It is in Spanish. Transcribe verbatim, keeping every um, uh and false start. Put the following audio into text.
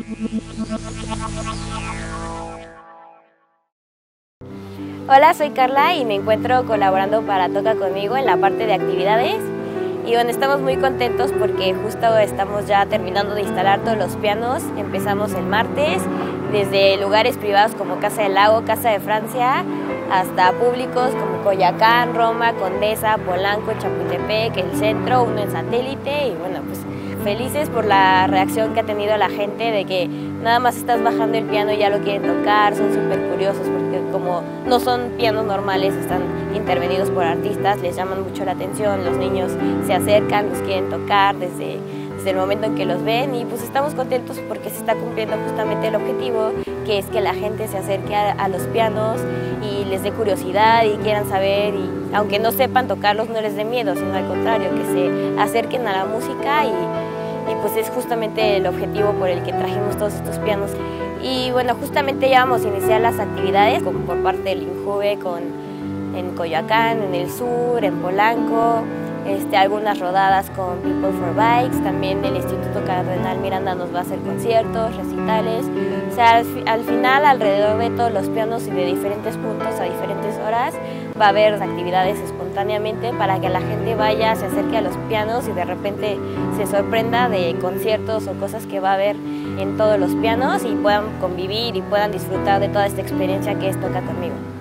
Hola, soy Carla y me encuentro colaborando para Toca Conmigo en la parte de actividades. Y bueno, estamos muy contentos porque justo estamos ya terminando de instalar todos los pianos. Empezamos el martes, desde lugares privados como Casa del Lago, Casa de Francia, hasta públicos como Coyoacán, Roma, Condesa, Polanco, Chapultepec, el centro, uno en Satélite. Y bueno, pues felices por la reacción que ha tenido la gente de que nada más estás bajando el piano y ya lo quieren tocar, son súper curiosos porque como no son pianos normales, están intervenidos por artistas, les llaman mucho la atención, los niños se acercan, los quieren tocar desde, desde el momento en que los ven y pues estamos contentos porque se está cumpliendo justamente el objetivo, que es que la gente se acerque a, a los pianos y les dé curiosidad y quieran saber y aunque no sepan tocarlos no les dé miedo, sino al contrario, que se acerquen a la música y y pues es justamente el objetivo por el que trajimos todos estos pianos. Y bueno, justamente ya vamos a iniciar las actividades como por parte del INJUVE con, en Coyoacán, en el sur, en Polanco, este, algunas rodadas con People for Bikes, también el Instituto Cardenal Miranda nos va a hacer conciertos, recitales, o sea, al, al final alrededor de todos los pianos y de diferentes puntos a diferentes horas va a haber actividades espontáneamente para que la gente vaya, se acerque a los pianos y de repente se sorprenda de conciertos o cosas que va a haber en todos los pianos y puedan convivir y puedan disfrutar de toda esta experiencia que es Toca Conmigo.